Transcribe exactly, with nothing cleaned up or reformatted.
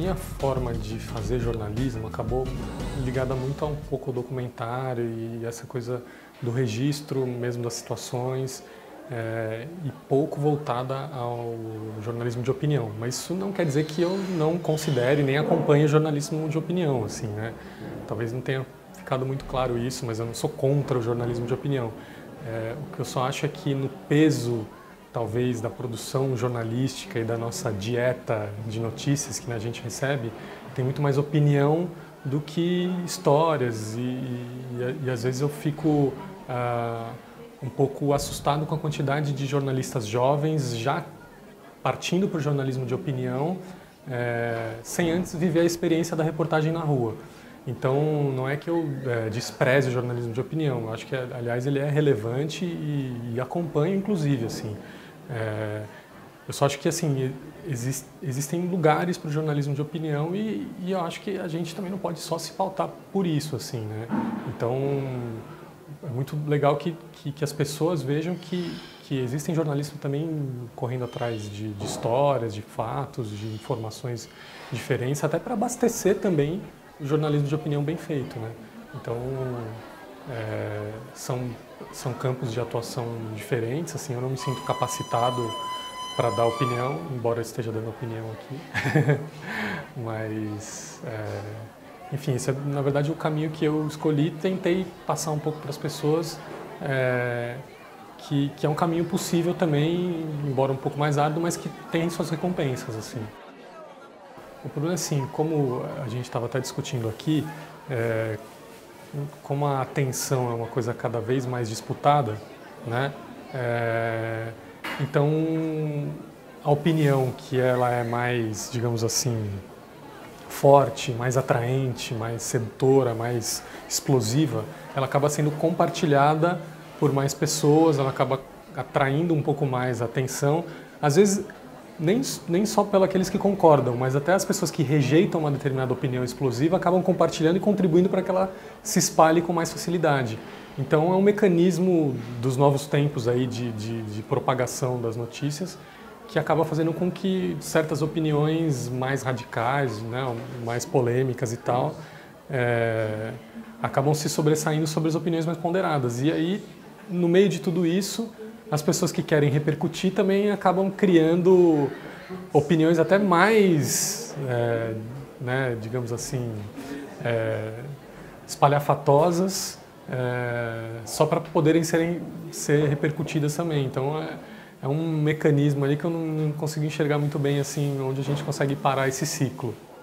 minha forma de fazer jornalismo acabou ligada muito a um pouco ao documentário e essa coisa do registro mesmo das situações, é, e pouco voltada ao jornalismo de opinião. Mas isso não quer dizer que eu não considere nem acompanhe jornalismo de opinião, assim, né? Talvez não tenha ficado muito claro isso, mas eu não sou contra o jornalismo de opinião. É, o que eu só acho é que no peso, talvez, da produção jornalística e da nossa dieta de notícias que a gente recebe, tem muito mais opinião do que histórias e, e, e às vezes eu fico ah, um pouco assustado com a quantidade de jornalistas jovens já partindo para o jornalismo de opinião, é, sem antes viver a experiência da reportagem na rua. Então, não é que eu é, despreze o jornalismo de opinião, eu acho que, aliás, ele é relevante e, e acompanho, inclusive, assim. É, eu só acho que, assim, exist, existem lugares para o jornalismo de opinião e, e eu acho que a gente também não pode só se pautar por isso, assim, né? Então, é muito legal que, que, que as pessoas vejam que, que existem jornalistas também correndo atrás de, de histórias, de fatos, de informações diferentes, até para abastecer também o jornalismo de opinião bem feito, né? Então, é, são, são campos de atuação diferentes, assim, eu não me sinto capacitado para dar opinião, embora eu esteja dando opinião aqui, mas, é, enfim, esse é, na verdade, o caminho que eu escolhi, tentei passar um pouco para as pessoas, é, que, que é um caminho possível também, embora um pouco mais árduo, mas que tem suas recompensas, assim. O problema é assim, como a gente estava até discutindo aqui, é, como a atenção é uma coisa cada vez mais disputada, né? É, então a opinião que ela é mais, digamos assim, forte, mais atraente, mais sedutora, mais explosiva, ela acaba sendo compartilhada por mais pessoas, ela acaba atraindo um pouco mais a atenção. Às vezes, Nem, nem só pelos aqueles que concordam, mas até as pessoas que rejeitam uma determinada opinião explosiva acabam compartilhando e contribuindo para que ela se espalhe com mais facilidade. Então é um mecanismo dos novos tempos aí de, de, de propagação das notícias que acaba fazendo com que certas opiniões mais radicais, né, mais polêmicas e tal, é, acabam se sobressaindo sobre as opiniões mais ponderadas. E aí, no meio de tudo isso, as pessoas que querem repercutir também acabam criando opiniões até mais, é, né, digamos assim, é, espalhafatosas, é, só para poderem serem, ser repercutidas também. Então é, é um mecanismo ali que eu não, não consigo enxergar muito bem assim, onde a gente consegue parar esse ciclo.